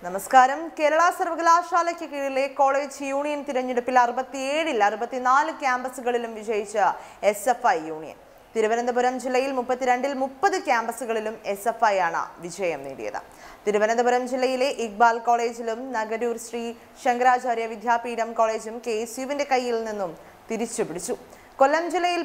നമസ്കാരം. കേരള സർവകലാശാലയ്ക്ക് കീഴിലെ college union തിരഞ്ഞെടുപ്പിൽ 64 ക്യാമ്പസുകളിലും വിജയിച്ച SFI യൂണിയൻ. തിരുവനന്തപുരം ജില്ലയിൽ 30 ക്യാമ്പസുകളിലും SFI ആണ് വിജയം നേടിയത്. തിരുവനന്തപുരം ജില്ലയിലെ ഇക്ബാൽ കോളേജിലും നഗരൂർ ശ്രീ ശങ്കരാചാര്യ വിദ്യാപീഠം കോളേജും KSUവിന്റെ കയ്യിൽ നിന്നും തിരിച്ചുപിടിച്ചു. കൊല്ലം ജില്ലയിൽ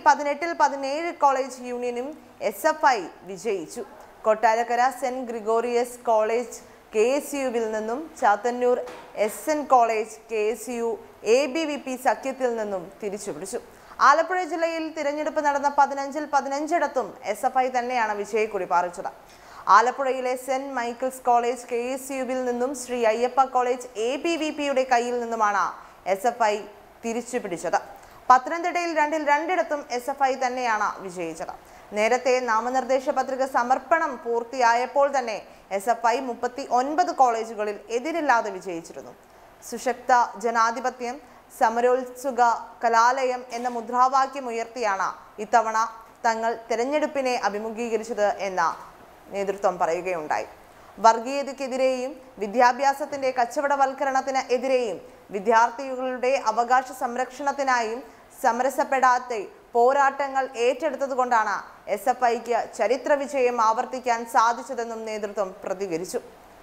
17 കോളേജ് യൂണിയനും SFI വിജയിച്ചു. കൊട്ടാരക്കര സെന്റ് ഗ്രിഗോറിയസ് കോളേജ് KSUവിൽ നിന്നും Chathannoor SN college KSU ABVP സഖ്യത്തിൽ നിന്നും തിരിച്ചുപിടിച്ചു. ആലപ്പുഴ ജില്ലയിൽ തിരഞ്ഞെടുപ്പ് നടന്ന 15-15 SFI തന്നെയാണ് വിജയക്കൊടി പാറിച്ചത്. ആലപ്പുഴയിലെ സെന്റ് മൈക്കിൾസ് കോളേജ് KSUവിൽ നിന്നും ശ്രീ അയ്യപ്പ കോളേജ് ABVPയുടെ കയ്യിൽ നിന്നുമാണ് SFI തിരിച്ചുപിടിച്ചത്. പത്തനംതിട്ടയിൽ 2 SFI തന്നെയാണ് വിജയിച്ചത്. നേരത്തെ നാമനിർദ്ദേശ പത്രിക സമർപ്പണം പൂർത്തിയായപ്പോൾ തന്നെ SFI 39 കോളേജുകളിൽ എതിരില്ലാതെ വിജയിച്ചിരുന്നു. സുശക്ത ജനാധിപത്യം, സമരോത്സുക കലാലയം എന്ന മുദ്രാവാക്യം ഉയർത്തിയാണ് ഇത്തവണ തങ്ങൾ തെരഞ്ഞെടുപ്പിനെ അഭിമുഖീകരിച്ചത് എന്ന നേതൃത്വം പറയുകയുണ്ടായി. വർഗീയതയ്ക്കെതിരെയും വിദ്യാഭ്യാസത്തിന്റെ കച്ചവടവൽക്കരണത്തിന് എതിരെയും വിദ്യാർത്ഥികളുടെ അവകാശ സംരക്ഷണത്തിനായും സമരസപ്പെടാത്ത പോരാട്ടങ്ങൾ ഏറ്റെടുത്തതുകൊണ്ടാണ് SFIക്ക് ചരിത്ര വിജയം ആവർത്തിക്കാൻ സാധിച്ചതെന്നും നേതൃത്വം പ്രതികരിച്ചു.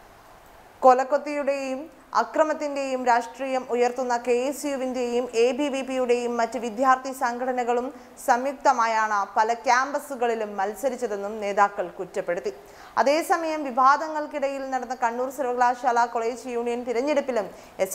കൊലക്കൊത്തിയുടെയും അക്രമത്തിന്റെയും രാഷ്ട്രീയം ഉയർത്തുന്ന KSUവിന്റെയും ABVPയുടെയും മറ്റ് വിദ്യാർത്ഥി സംഘടനകളും സംയുക്തമായാണ് പല ക്യാമ്പസുകളിലും മത്സരിച്ചതെന്നും നേതാക്കൾ കുറ്റപ്പെടുത്തി. അതേസമയം വിവാദങ്ങൾക്കിടയിൽ നടന്ന കണ്ണൂർ സർവകലാശാല കോളേജ് യൂണിയൻ തിരഞ്ഞെടുപ്പിലും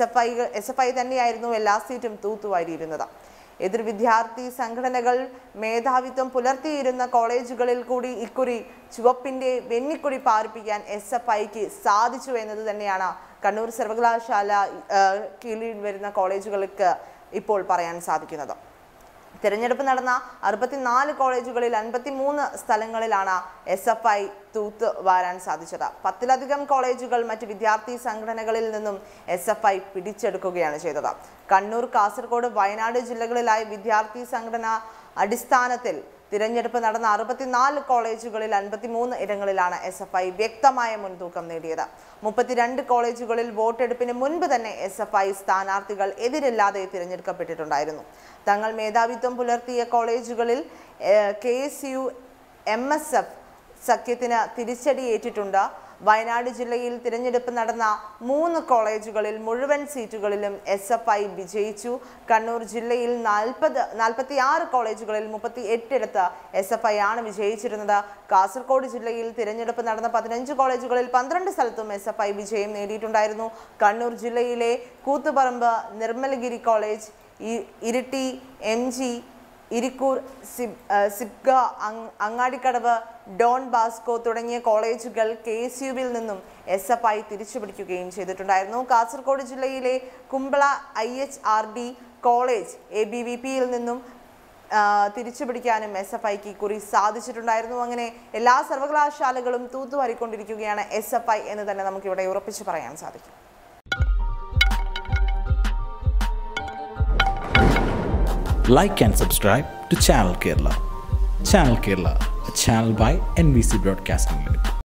SFI തന്നെയായിരുന്നു എല്ലാ സീറ്റും തൂത്തുവാരിയിരുന്നത്. എതിർ വിദ്യാർത്ഥി സംഘടനകൾ മേധാവിത്വം പുലർത്തിയിരുന്ന കോളേജുകളിൽ കൂടി ഇക്കുറി ചുവപ്പിന്റെ വെന്നിക്കൊടി പാറിപ്പിക്കാൻ SFIക്ക് സാധിച്ചു എന്നത് തന്നെയാണ് കണ്ണൂർ സർവകലാശാല കീഴിൽ വരുന്ന കോളേജുകൾക്ക് ഇപ്പോൾ പറയാൻ സാധിക്കുന്നത്. തിരഞ്ഞെടുപ്പ് നടന്ന 64 കോളേജുകളിൽ 53 സ്ഥലങ്ങളിലാണ് SFI തൂത്ത് വാരാൻ സാധിച്ചത്. 10ലധികം കോളേജുകൾ മറ്റ് വിദ്യാർത്ഥി സംഘടനകളിൽ നിന്നും SFI പിടിച്ചെടുക്കുകയാണ് ചെയ്തത്. കണ്ണൂർ, കാസർഗോഡ്, വയനാട് ജില്ലകളിലായി വിദ്യാർത്ഥി സംഘടന അടിസ്ഥാനത്തിൽ തിരഞ്ഞെടുപ്പ് നടന്ന 64 കോളേജുകളിൽ 53 ഇടങ്ങളിലാണ് SFI വ്യക്തമായ മുൻതൂക്കം നേടിയത്. 32 കോളേജുകളിൽ വോട്ടെടുപ്പിന് മുൻപ് തന്നെ SFI സ്ഥാനാർത്ഥികൾ എതിരില്ലാതെ തിരഞ്ഞെടുക്കപ്പെട്ടിട്ടുണ്ടായിരുന്നു. തങ്ങൾ മേധാവിത്വം പുലർത്തിയ കോളേജുകളിൽ KSU MSF സഖ്യത്തിന് തിരിച്ചടിയേറ്റിട്ടുണ്ട്. വയനാട് ജില്ലയിൽ തിരഞ്ഞെടുപ്പ് നടന്ന 3 കോളേജുകളിൽ മുഴുവൻ സീറ്റുകളിലും SFI വിജയിച്ചു. കണ്ണൂർ ജില്ലയിൽ 46 കോളേജുകളിൽ 38 SFI ആണ് വിജയിച്ചിരുന്നത്. കാസർഗോഡ് ജില്ലയിൽ തിരഞ്ഞെടുപ്പ് നടന്ന 15 കോളേജുകളിൽ 12 സ്ഥലത്തും SFI വിജയം നേടിയിട്ടുണ്ടായിരുന്നു. കണ്ണൂർ ജില്ലയിലെ Koothuparamba Nirmalagiri college, Iritty MG, Irikkur, Sibga, Angadikkadavu, Don Bosco തുടങ്ങിയ കോളേജുകൾ KSUവിൽ നിന്നും SFI തിരിച്ചുപിടിക്കുകയും ചെയ്തിട്ടുണ്ടായിരുന്നു. കാസർഗോഡ് ജില്ലയിലെ കുമ്പള IHRD കോളേജ് ABVPയിൽ നിന്നും തിരിച്ചുപിടിക്കാനും SFIക്ക് കുറി സാധിച്ചിട്ടുണ്ടായിരുന്നു. അങ്ങനെ എല്ലാ സർവകലാശാലകളും തൂത്തുവാരിക്കൊണ്ടിരിക്കുകയാണ് SFI എന്ന് തന്നെ നമുക്കിവിടെ ഉറപ്പിച്ചു പറയാൻ സാധിക്കും. Like and subscribe to Channel Kerala. Channel Kerala, a channel by NBC Broadcasting Limited.